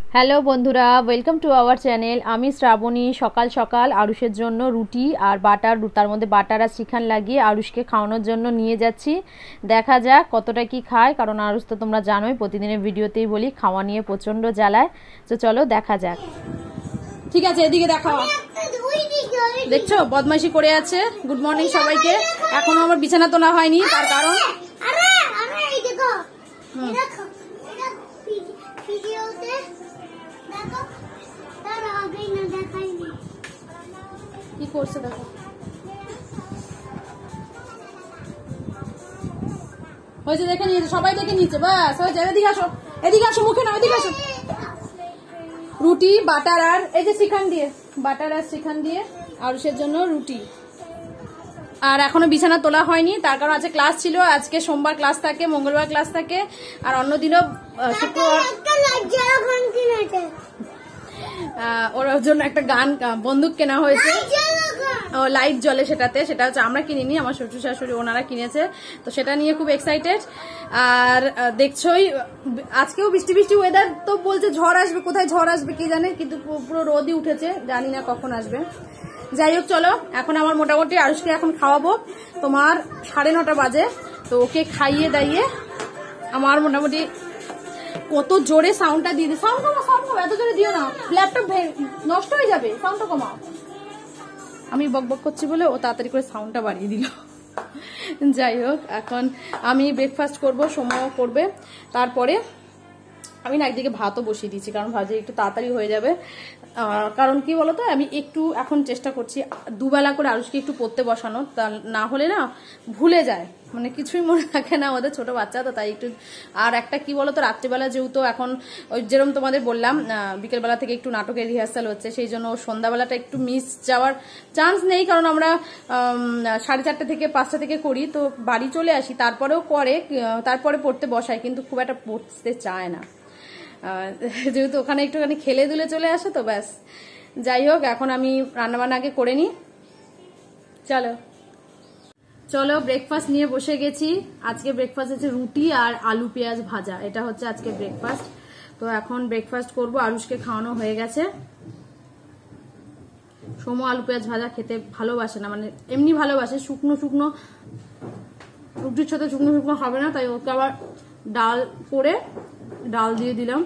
Hello বন্ধুরা, welcome to our channel. আমি শ্রাবণী। সকাল সকাল আরুষের জন্য রুটি আর বাটার, তার মধ্যে বাটার আর শ্রীখান লাগিয়ে আরুষকে খাওয়ানোর জন্য নিয়ে যাচ্ছি। দেখা যাক কতটা কি খায়, কারণ আরুষ তো তোমরা জানোই প্রতিদিনের ভিডিওতেই বলি খাওয়া নিয়ে প্রচণ্ড জ্বালায়। তো চলো দেখা যাক। ঠিক আছে, এদিকে দেখাও। দেখছো বদমাইশি করে আছে। গুড মর্নিং সবাইকে। এখনো আমার বিছানা তোলা হয়নি, তার কারণ কি করছে দেখো। হয়েছে, দেখে নিয়েছে, সবাই দেখে নিয়েছে। বাস হয়েছে, এদিকে আসো, এদিকে আসো, মুখে নাও, এদিকে আসো। রুটি বাটার আর এই যে শ্রীখান দিয়ে, বাটার আর শ্রীখান দিয়ে আরুষের জন্য রুটি। আর এখনো বিছানা তোলা হয়নি, তার কারণ আজকে ক্লাস ছিল। আজকে সোমবার ক্লাস থাকে, মঙ্গলবার ক্লাস থাকে, আর অন্যদিনও শুক্রবার। ওর জন্য একটা গান বন্দুক কেনা হয়েছে, লাইট জ্বলে সেটাতে। সেটা হচ্ছে আমরা কিনিনি, আমার শ্বশুর শাশুড়ি ওনারা কিনেছে, তো সেটা নিয়ে খুব এক্সাইটেড। আর দেখছোই আজকেও বৃষ্টি বৃষ্টি ওয়েদার, তো বলছে ঝড় আসবে, কোথায় ঝড় আসবে কি জানে, কিন্তু পুরো রোদই উঠেছে, জানি না কখন আসবে। যাই হোক চলো, এখন আমার মোটামুটি আরুষকে এখন খাওয়াবো। তোমার 9:30 বাজে, তো ওকে খাইয়ে দাইয়ে আমার মোটামুটি কত জোরে সাউন্ডটা দিয়ে দিই। সাউন্ড কমাও, সাউন্ড কমাও, এত জোরে দিও না, ল্যাপটপ নষ্ট হয়ে যাবে, সাউন্ডটা কমাও। আমি বকবক করছি বলে ও তাড়াতাড়ি করে সাউন্ডটা বাড়িয়ে দিল। যাই হোক, এখন আমি ব্রেকফাস্ট করব, সময়ও করবে। তারপরে আমি না একদিকে ভাতও বসিয়ে দিয়েছি, কারণ ভাজি একটু তাড়াতাড়ি হয়ে যাবে। কারণ কি বলতো, আমি একটু এখন চেষ্টা করছি দুবেলা করে আরুষকে একটু পড়তে বসানো, তা না হলে না ভুলে যায়, মানে কিছুই মনে রাখে না, ওদের ছোট বাচ্চা তো, তাই একটু। আর একটা কি বলতো, রাত্রিবেলা যেহেতু এখন ওই যেরকম তোমাদের বললাম বিকেলবেলা থেকে একটু নাটকের রিহার্সাল হচ্ছে, সেই জন্য সন্ধ্যাবেলাটা একটু মিস যাওয়ার চান্স নেই, কারণ আমরা 4:30 থেকে 5টা থেকে করি, তো বাড়ি চলে আসি, তারপরেও করে, তারপরে পড়তে বসাই, কিন্তু খুব একটা পড়তে চায় না, যেহেতু ওখানে একটুখানি খেলে দুলে চলে আসে, তো ব্যাস। যাই হোক, এখন আমি রান্নাবান্না আগে করে নিই। চলো চলো ব্রেকফাস্ট নিয়ে বসে গেছি। আজকে ব্রেকফাস্ট হচ্ছে রুটি আর আলু পেঁয়াজ ভাজা, এটা হচ্ছে আজকে ব্রেকফাস্ট। তো এখন ব্রেকফাস্ট করব। আরুষকে খাওয়ানো হয়ে গেছে। সোমো আলু পেঁয়াজ ভাজা খেতে ভালোবাসে না, মানে এমনি ভালোবাসে, শুকনো শুকনো রুটির সাথে শুকনো শুকনো হবে না, তাই ওকে আবার ডাল করে ডাল দিয়ে দিলাম।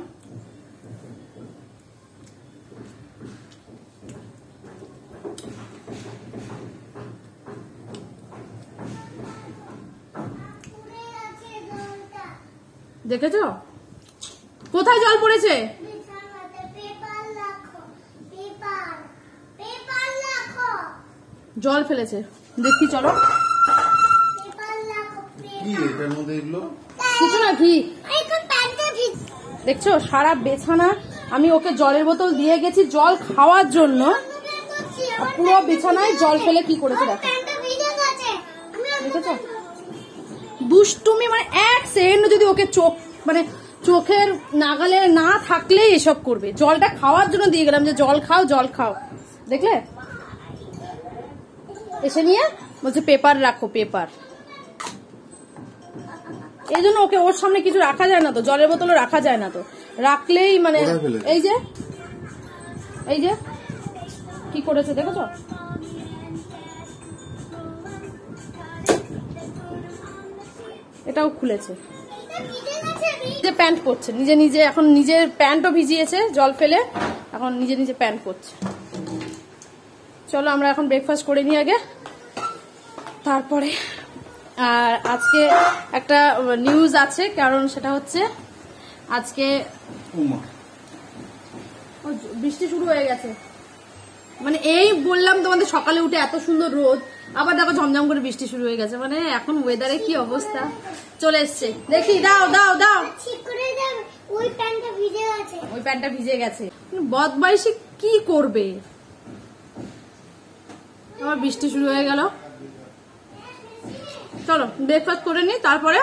দেখেছো কোথায় জল পড়েছে? জল ফেলেছে, দেখি চলো। কিছু না, ঘি। দেখছো সারা বিছানা আমি ওকে জলের বোতল দিয়ে গেছি জল খাওয়ার জন্য, পুরো বিছানায় জল ফেলে কি করেছে দেখো। দেখেছো দুষ্টুমি, মানে এক সেকেন্ড যদি ওকে মানে চোখের নাগালে না থাকলেই এসব করবে। জলটা খাওয়ার জন্য দিয়ে গেলাম যে জল খাও জল খাও, দেখলে এসে নিয়ে বলছে পেপার রাখো পেপার। এই জন্য ওকে ওর সামনে কিছু রাখা যায় না, তো জলের বোতলও রাখা যায় না, তো রাখলেই মানে এই যে কি করেছে দেখেছো। এটাও খুলেছে, যে প্যান্ট পরছে নিজে নিজে, এখন নিজের প্যান্টও ভিজিয়েছে জল ফেলে, এখন নিজে নিজে প্যান্ট পরছে। চলো আমরা এখন ব্রেকফাস্ট করে নিই আগে, তারপরে। আর আজকে একটা নিউজ আছে, কারণ সেটা হচ্ছে আজকে বৃষ্টি শুরু হয়ে গেছে। মানে এই বললাম তোমাদের সকালে উঠে এত সুন্দর রোদ, আবার দেখো ঝমঝম করে বৃষ্টি শুরু হয়ে গেছে। মানে এখন ওয়েদারে কি অবস্থা চলে এসছে। দেখি দাও দাও দাও, ওই প্যান্টটা ভিজে গেছে। বদমাইশি কি করবে, আবার বৃষ্টি শুরু হয়ে গেল। চলো ব্রেকফাস্ট করে নি, তারপরে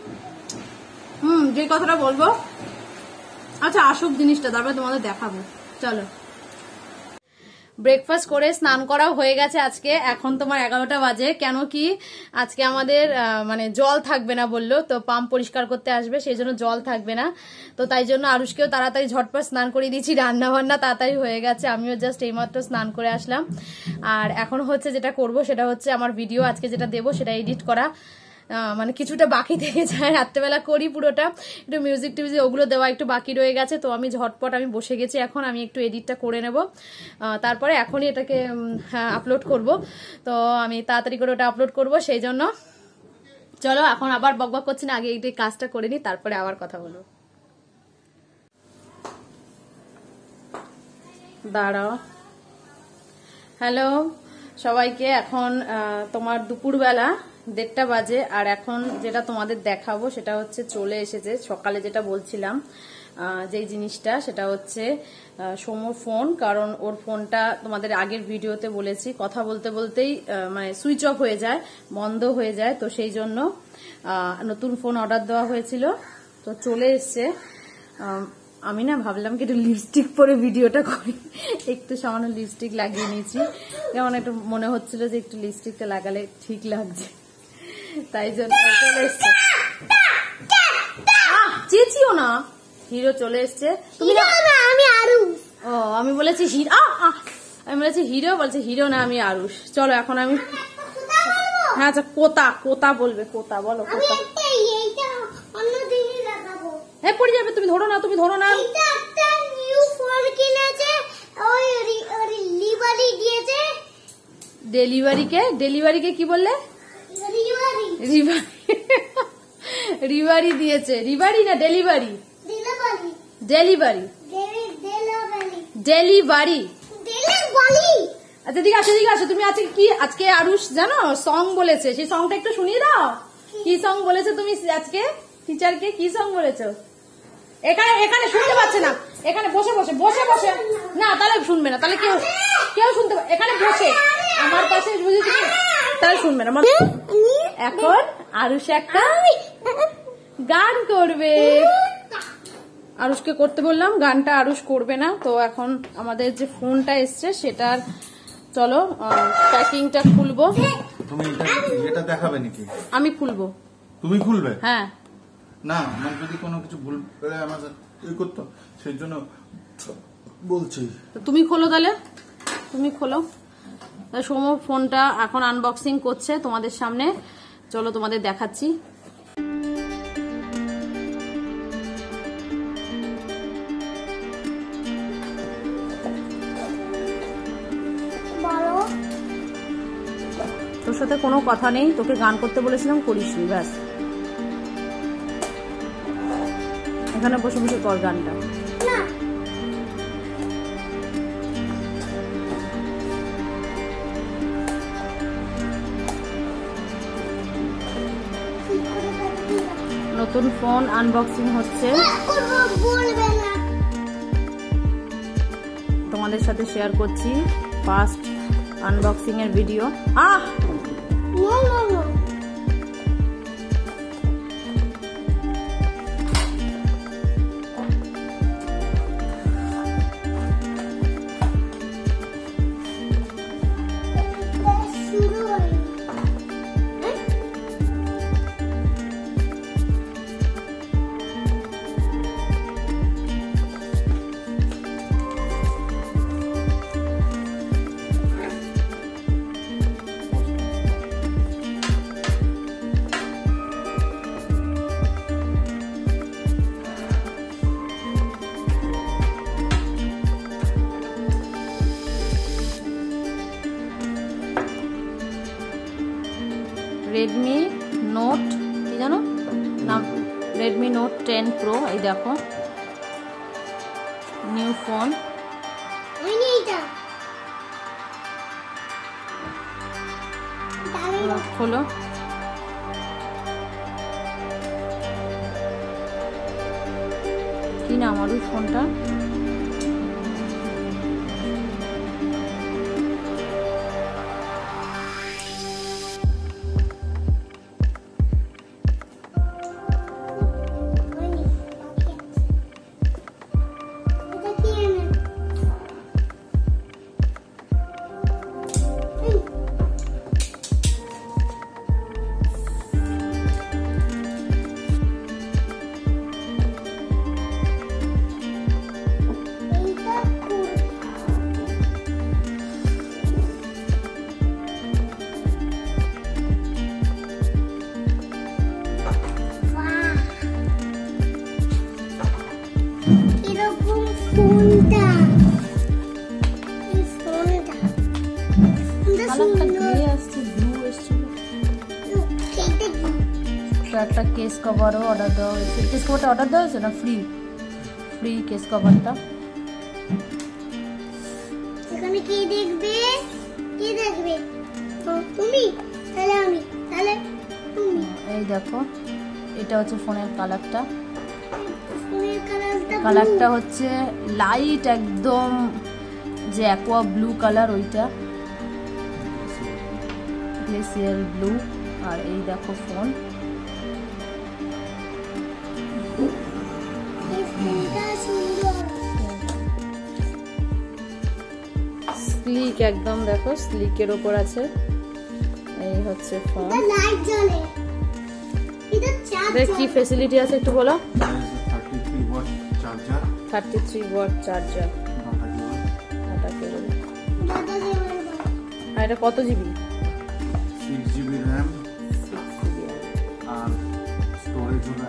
যে কথাটা বলবো, আচ্ছা আসুক জিনিসটা, তারপরে তোমাদের দেখাবো। চলো ব্রেকফাস্ট করে স্নান করাও হয়ে গেছে আজকে। এখন তোমার 11টা বাজে। কেন কি আজকে আমাদের মানে জল থাকবে না বললো, তো পাম্প পরিষ্কার করতে আসবে, সেই জন্য জল থাকবে না। তো তাই জন্য আরুষকেও তাড়াতাড়ি ঝটপট স্নান করে দিয়েছি, রান্না বান্না তাড়াতাড়ি হয়ে গেছে। আমিও জাস্ট এইমাত্র স্নান করে আসলাম। আর এখন হচ্ছে যেটা করব সেটা হচ্ছে আমার ভিডিও আজকে যেটা দেবো সেটা এডিট করা। মানে কিছুটা বাকি থেকে যায়, রাত্রেবেলা করি পুরোটা, একটু মিউজিক টিউজিক ওগুলো দেওয়া একটু বাকি রয়ে গেছে। তো আমি ঝটপট আমি বসে গেছি, এখন আমি একটু এডিটটা করে নেব, তারপরে এখনই এটাকে আপলোড করব। তো আমি তাড়াতাড়ি করে ওটা আপলোড করব, সেই জন্য চলো এখন আবার বকবক করছি না, আগে এই কাজটা করে নিই, তারপরে আবার কথা বলবো। দাঁড়াও। হ্যালো সবাইকে, এখন তোমার দুপুরবেলা 1:30 বাজে। আর এখন যেটা তোমাদের দেখাবো সেটা হচ্ছে চলে এসেছে সকালে যেটা বলছিলাম যেই জিনিসটা, সেটা হচ্ছে সমর ফোন। কারণ ওর ফোনটা তোমাদের আগের ভিডিওতে বলেছি কথা বলতে বলতেই মানে সুইচ অফ হয়ে যায়, বন্ধ হয়ে যায়। তো সেই জন্য নতুন ফোন অর্ডার দেওয়া হয়েছিল, তো চলে এসছে। আমি না ভাবলাম কি একটু লিপস্টিক পরে ভিডিওটা করি, একটু সামান্য লিপস্টিক লাগিয়ে নিয়েছি, যেমন একটু মনে হচ্ছিল যে একটু লিপস্টিকটা লাগালে ঠিক লাগছে, তাই জন্য চলে এসছে। চেয়েছিও না, হিরো চলে এসছে। তুমি ও আমি বলেছি আমি বলেছি হিরো, বলছে হিরো না আমি আরুষ। চলো এখন আমি, হ্যাঁ আচ্ছা কোতা বলবে, কোতা বলো, কোতা। হ্যাঁ পড়ে যাবে, তুমি ধরো না, তুমি ধরো না। ডেলিভারিকে কি বললে? রিভারি দিয়েছে, রিভারি না ডেলিভারি? ডেলিভারি। আচ্ছা ঠিক আছে ঠিক আছে। তুমি আজকে আরুষ জানো সং বলেছে, সেই সংটা একটু শুনিয়ে দাও। কি সং বলেছে তুমি আজকে টিচারকে? কি সং বলেছো? এখানে শুনতে পাচ্ছে না, এখানে বসে না, তাহলে শুনবে না, তাহলে কেউ শুনতে, এখানে বসে আমার পাশে বুঝেছি, তাহলে শুনবে না। এখন আরুষ একটা গান করবে, আরুষকে করতে বললাম, গানটা আরুষ করবে না। তো এখন আমাদের যে ফোনটা এসছে সেটার চলো প্যাকিংটা খুলবো। তুমি এটা দেখাবে নাকি? আমি খুলবো। তুমি খুলবে? হ্যাঁ। না আমার যদি কোনো কিছু ভুল করে আমার করতো, সেই জন্য বলছি। তুমি খোলো, তাহলে তুমি খোলো। সোমো ফোনটা এখন আনবক্সিং করছে তোমাদের সামনে, চলো তোমাদের দেখাচ্ছি। তোর সাথে কোনো কথা নেই, তোকে গান করতে বলেছিলাম করিসনি, ব্যাস এখানে বসে বসে কর গানটা। নতুন ফোন আনবক্সিং হচ্ছে, তোমাদের সাথে শেয়ার করছি ফার্স্ট আনবক্সিং এর ভিডিও। রেডমি নোট, কি জানো নাম, রেডমি নোট 10 প্রো। এই দেখো নিউ ফোন, খোলো। কি নাম আর ফোনটা? একটা কেস কভারও অর্ডার দেওয়া হয়েছে। কেস কভারটা অর্ডার দেওয়া হয়েছে না ফ্রি কেস কভারটা। এখানে কি দেখবে তুমি, তাহলে আমি, তাহলে তুমি। এই দেখো এটা হচ্ছে ফোনের কালারটা। ফোনের কালারটা হচ্ছে লাইট একদম যে অ্যাকোয়া ব্লু কালার, ওইটা গ্লেসিয়ার ব্লু। আর এই দেখো ফোন, স্লিক একদম, দেখো স্লিকের ওপর আছে। এই হচ্ছে ফোন। লাইট জ্বলে, এটা চার্জ কি ফ্যাসিলিটি আছে একটু বলো। 33 watt charger, 33 watt charger, data cable, দাদা দেবে। আর এটা কত জিবি? 6 জিবি র্যাম আর স্টোরেজ হলো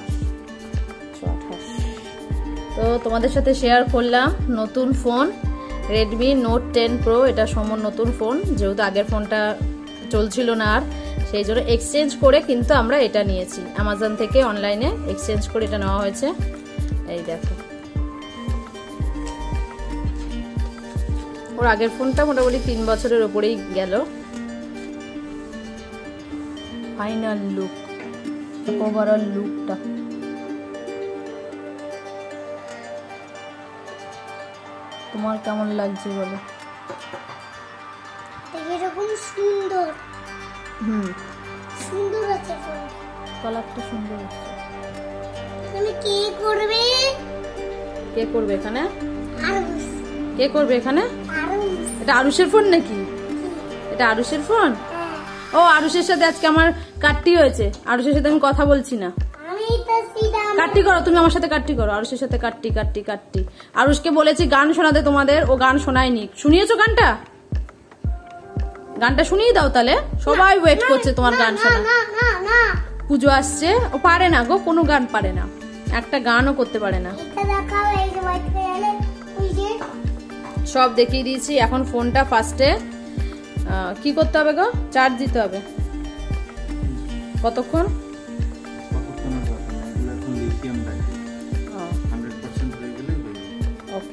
128। তো তোমাদের সাথে শেয়ার করলাম নতুন ফোন Redmi Note 10 Pro। এটা সমর নতুন ফোন, যেহেতু আগের ফোনটা চলছিল না আর, সেই জন্য এক্সচেঞ্জ করে কিন্তু আমরা এটা নিয়েছি অ্যামাজন থেকে, অনলাইনে এক্সচেঞ্জ করে এটা নেওয়া হয়েছে। এই দেখো ওর আগের ফোনটা মোটামুটি 3 বছরের ওপরেই গেল। ফাইনাল লুক, ওভারঅল লুকটা তোমার কেমন লাগছে বলো? এরকম সুন্দর, সুন্দর আছে ফোন, কালারটা সুন্দর আছে। তুমি কি করবে? কে করবে এখানে? আরুষ। কে করবে এখানে? আরুষ। এটা আরুষের ফোন নাকি? এটা আরুষের ফোন? ও আরুষের সাথে আজকে আমার কাট্টি হয়েছে, আরুষের সাথে আমি কথা বলছি না। আমি তো সিধা কাট্টি করো, তুমি আমার সাথে কাট্টি করো, আরুষের সাথে কাট্টি কাট্টি কাট্টি। আরুষকে বলেছি গান শোনাতে তোমাদের, ও গান শোনায়নি। শুনিয়েছো গানটা? গানটা শুনিয়ে দাও তাহলে, সবাই ওয়েট করছে তোমার গান শোনা। না না না, পুজো আসছে, ও পারে না গো, কোনো গান পারে না, একটা গানও করতে পারে না। এটা দেখাও, এই যে হোয়াইট কালারে, ওই যে সব দেখিয়ে দিয়েছি। এখন ফোনটা ফার্স্টে কি করতে হবে গো? চার্জ দিতে হবে। কতক্ষণ? লিথিয়াম ব্যাটারি 100% হয়ে গেলে ওকে।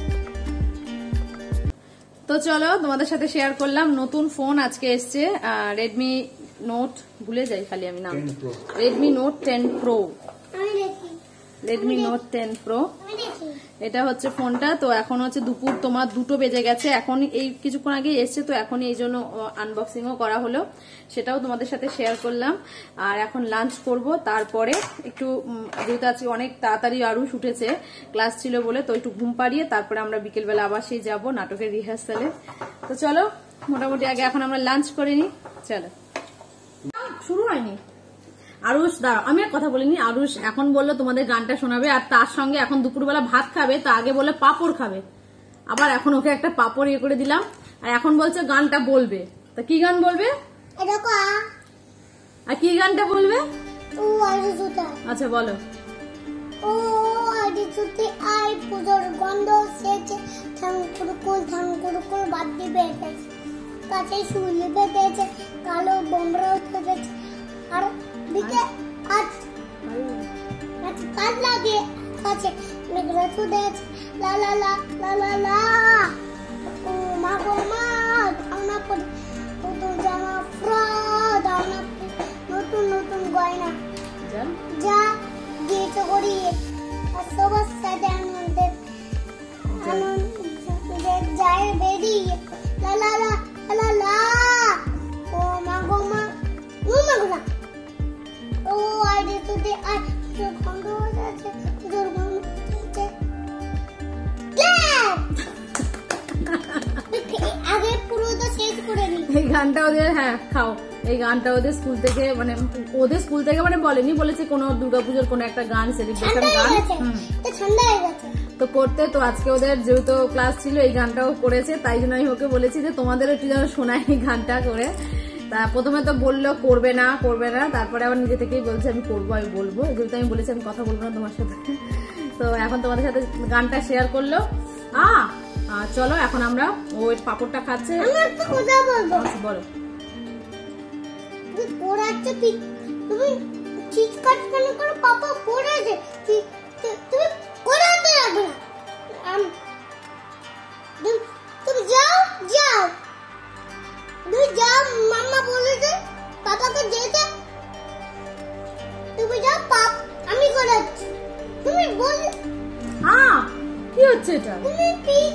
তো চলো তোমাদের সাথে শেয়ার করলাম নতুন ফোন আজকে এসছে, Redmi Note, ভুলে যাই খালি আমি নাম, Redmi Note 10 Pro। আমি দেখি, Redmi Note 10 Pro আমি দেখি। এটা হচ্ছে ফোনটা। তো এখন হচ্ছে দুপুর তোমার 2টো বেজে গেছে, এখন এই কিছুক্ষণ আগে এসছে, তো এখনই এই জন্য আনবক্সিংও করা হলো, সেটাও তোমাদের সাথে শেয়ার করলাম। আর এখন লাঞ্চ করব, তারপরে একটু যেহেতু আজকে অনেক তাড়াতাড়ি আরুষ উঠেছে, ক্লাস ছিল বলে, তো একটু ঘুম পাড়িয়ে তারপরে আমরা বিকেলবেলা আবার সেই যাবো নাটকের রিহার্সালে। তো চলো মোটামুটি আগে এখন আমরা লাঞ্চ করে নিই। চলো, শুরু হয়নি আরুষ, দাঁড়াও আমি আর কথা বলিনি। আরুষ এখন বললো তোমাদের গানটা শোনাবে, আর তার সঙ্গে এখন দুপুরবেলা ভাত খাবে, তো আগে বললে পাপড় খাবে, আবার এখন ওকে একটা পাপড় ইয়ে করে দিলাম, আর এখন বলছে গানটা বলবে। তা কি গান বলবে? এটা কো, আর কি গানটা বলবে? ও আইডি জুতা, আচ্ছা বলো। ও আইডি জুতি আই পুজোর গন্ধ সেছে, থাঙ্কুরকুল বাদ দিবে কাছে শুলে বেঁধেছে, কালো বোমরাও থেকেছে, আর দিকে আজ কাজ লাগে কাছে মেঘলা চুদেছে, লা লা লা লা লা লা, ও মা গো মা ধাওনা করে নতুন জামা ফ্রা, ধাওনা নতুন নতুন গয়না যা দিয়েছে করিয়ে, আর সবার সাথে আনন্দের যায় বেরিয়ে, লা লা লা লা লা, ও মা গো মা, ও মা গো না, ও আইডি তুই আই তোর গন্ধ আছে, তোর গন্ধ আছে আগে পুরো তো শেষ করে নি। এই গানটা ওদের, হ্যাঁ খাও, এই গানটা ওদের স্কুল থেকে, মানে ওদের স্কুল থেকে মানে বলেনি, বলেছে কোনো দুর্গাপুজোর কোনো একটা গান, সেলিব্রেশন গান ঠান্ডা হয়ে গেছে তো করতে। তো আজকে ওদের যেহেতু ক্লাস ছিল, এই গানটাও করেছে, তাই জন্য আমি ওকে বলেছি যে তোমাদের একটু যেন শোনাই এই গানটা করে। তা প্রথমে তো বললো করবে না করবে না, তারপরে আবার নিজে থেকেই বলছে আমি করবো, আমি বলবো, যেহেতু আমি বলেছি আমি কথা বলবো না তোমার সাথে। তো এখন তোমাদের সাথে গানটা শেয়ার করলো। চলো এখন আমরা, ওই পাপড়টা খাচ্ছে। আমি একটা কথা বলবো, বলো। ওরা একটা তুমি চিৎকার কেন করো? পাপা পড়েছে, তুমি করাতে যাবে না। তুমি যাও যাও, তুমি যাও, মাম্মা বলেছে পাপাকে যেতে, তুমি যাও, আমি করাচ্ছি। তুমি বল কি হচ্ছে এটা? তুমি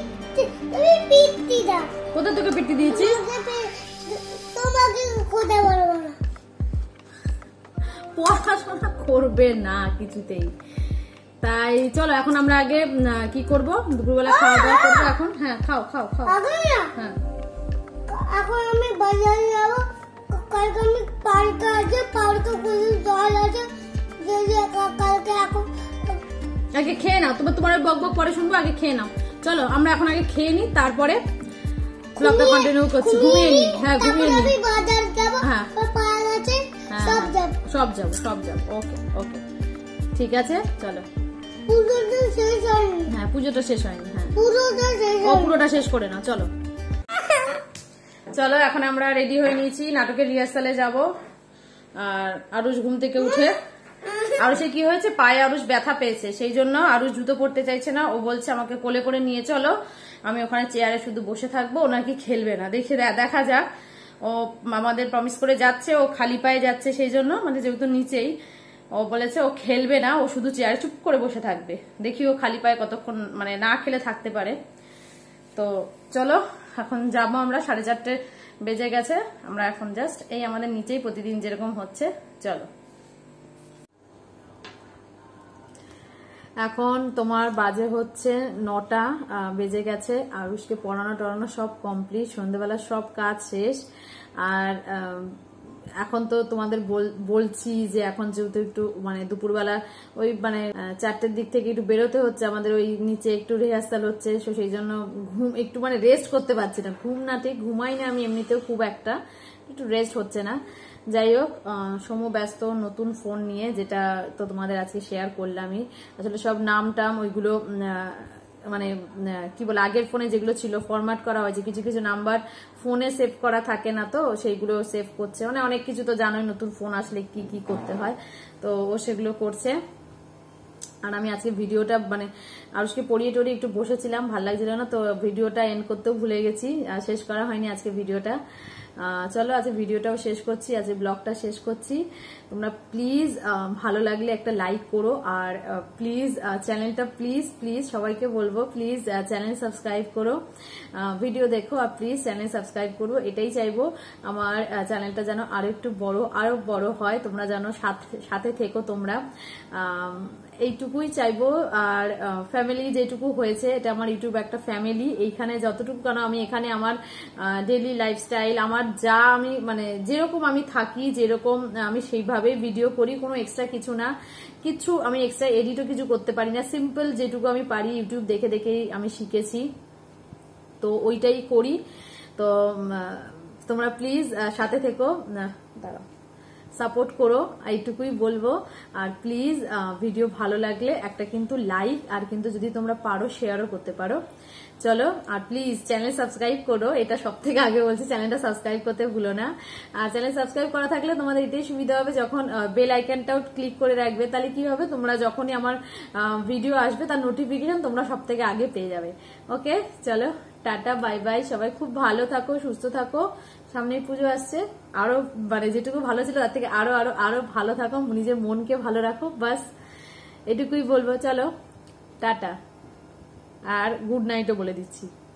পিটি দাও। কোথা তোকে পিটি দিয়েছি? তোমাকে কোথায় বলো বলো? পড়াশোনা করবে না কিছুতেই। তাই চলো এখন আমরা আগে কি করব, দুপুরবেলা খাওয়া দাওয়া করবো এখন। হ্যাঁ খাও খাও খাও। হ্যাঁ এখন আমি বাজারে যাবো, কালকে আমি পার্কে আছে, পার্কে জল আছে, কালকে এখন আগে খেয়ে নাও, তোমার বক বক পরে শুনবো, আগে খেয়ে নাও। চলো আমরা এখন আগে খেয়ে নিই, তারপরে ব্লগটা কন্টিনিউ করছি। ঘুমিয়ে নি, হ্যাঁ ঘুমিয়ে নি। বাজার যাবো, হ্যাঁ পার্ক আছে, সব যাবো। সব যাবো। ওকে ওকে ঠিক আছে চলো। পুজোটা শেষ হয়নি। হ্যাঁ পুজোটা শেষ হয়নি। হ্যাঁ পুরোটা শেষ করে নাও। চলো চলো এখন আমরা রেডি হয়ে নিয়েছি, নাটকের রিহার্সালে যাব। আর আরুষ ঘুম থেকে উঠে, আরুষে কি হয়েছে, পায়ে আরুষ ব্যথা পেয়েছে, সেই জন্য আরুষ জুতো পরতে চাইছে না। ও বলছে আমাকে কোলে করে নিয়ে চলো, আমি ওখানে চেয়ারে শুধু বসে থাকবো, ও নাকি খেলবে না। দেখা যাক, ও আমাদের প্রমিস করে যাচ্ছে, ও খালি পায়ে যাচ্ছে, সেই জন্য মানে যেহেতু নিচেই, ও বলেছে ও খেলবে না, ও শুধু চেয়ারে চুপ করে বসে থাকবে। দেখি ও খালি পায়ে কতক্ষণ মানে না খেলে থাকতে পারে। তো চলো এখন যাবো আমরা, 4:30 বেজে গেছে। আমরা এখন জাস্ট এই আমাদের নিচেই প্রতিদিন যেরকম হচ্ছে, চলো। এখন তোমার বাজে হচ্ছে 9টা বেজে গেছে। আরুষকে পড়ানো টড়ানো সব কমপ্লিট, সন্ধ্যেবেলা সব কাজ শেষ। আর এখন তো তোমাদের বলছি যে এখন যেহেতু একটু মানে দুপুরবেলা ওই মানে 4টের দিক থেকে একটু বেরোতে হচ্ছে, আমাদের ওই নিচে একটু রিহার্সাল হচ্ছে, সেই জন্য ঘুম একটু মানে রেস্ট করতে পারছি না। ঘুম না, ঠিক ঘুমাই না আমি এমনিতেও খুব একটা, একটু রেস্ট হচ্ছে না। যাই হোক, সমু ব্যস্ত নতুন ফোন নিয়ে, যেটা তো তোমাদের আজকে শেয়ার করলামই। আসলে সব নাম টাম ওইগুলো মানে কি বলে, আগের ফোনে যেগুলো ছিল ফরম্যাট করা হয়েছে, কিছু কিছু নাম্বার ফোনে সেভ করা থাকে না, তো সেইগুলো সেভ করছে। মানে অনেক কিছু তো জানোই, নতুন ফোন আসলে কি কি করতে হয়, তো ও সেগুলো করছে। আর আমি আজকে ভিডিওটা মানে আরুষকে পড়িয়ে টড়িয়ে একটু বসেছিলাম, ভালো লাগছিল না, তো ভিডিওটা এন্ড করতেও ভুলে গেছি, শেষ করা হয়নি আজকে ভিডিওটা। চলো আজকে ভিডিওটাও শেষ করছি, আজকে ব্লগটা শেষ করছি। তোমরা প্লিজ ভালো লাগলে একটা লাইক করো, আর প্লিজ চ্যানেলটা প্লিজ সবাইকে বলবো প্লিজ চ্যানেল সাবস্ক্রাইব করো, ভিডিও দেখো আর প্লিজ চ্যানেল সাবস্ক্রাইব করো। এটাই চাইবো, আমার চ্যানেলটা যেন আরো একটু আরো বড় হয়, তোমরা যেন সাথে থেকো তোমরা, এইটুকুই চাইবো। আর ফ্যামিলি যেটুকু হয়েছে, এটা আমার ইউটিউব একটা ফ্যামিলি। এইখানে যতটুকু, কেন আমি এখানে আমার ডেইলি লাইফস্টাইল, আমার যা আমি মানে যেরকম আমি থাকি, যেরকম আমি সেইভাবে ভিডিও করি, কোনো এক্সট্রা কিছু না, কিছু আমি এক্সট্রা এডিটও কিছু করতে পারি না, সিম্পল যেটুকু আমি পারি ইউটিউব দেখে দেখেই আমি শিখেছি, তো ওইটাই করি। তো তোমরা প্লিজ সাথে থেকো, দাঁড়াও, সাপোর্ট করো, এইটুকুই বলবো। আর প্লিজ ভিডিও ভালো লাগলে একটা কিন্তু লাইক, আর কিন্তু যদি তোমরা পারো শেয়ারও করতে পারো। চলো, আর প্লিজ চ্যানেল সাবস্ক্রাইব করো, এটা সব থেকে আগে বলছি, চ্যানেলটা সাবস্ক্রাইব করতে ভুলো না। আর চ্যানেল সাবস্ক্রাইব করা থাকলে তোমাদের এটাই সুবিধা হবে, যখন বেল আইকনটাও ক্লিক করে রাখবে, তাহলে কি হবে, তোমরা যখনই আমার ভিডিও আসবে তার নোটিফিকেশন তোমরা সব থেকে আগে পেয়ে যাবে। ওকে চলো, টাটা, বাই বাই, সবাই খুব ভালো থাকো, সুস্থ থাকো, সামনেই পুজো আসছে, আরো মানে যেটুকু ভালো ছিল তার থেকে আরো আরো আরো ভালো থাকো, নিজের মনকে ভালো রাখো, বাস এটুকুই বলবো। চলো টাটা, আর গুড নাইটও বলে দিচ্ছি।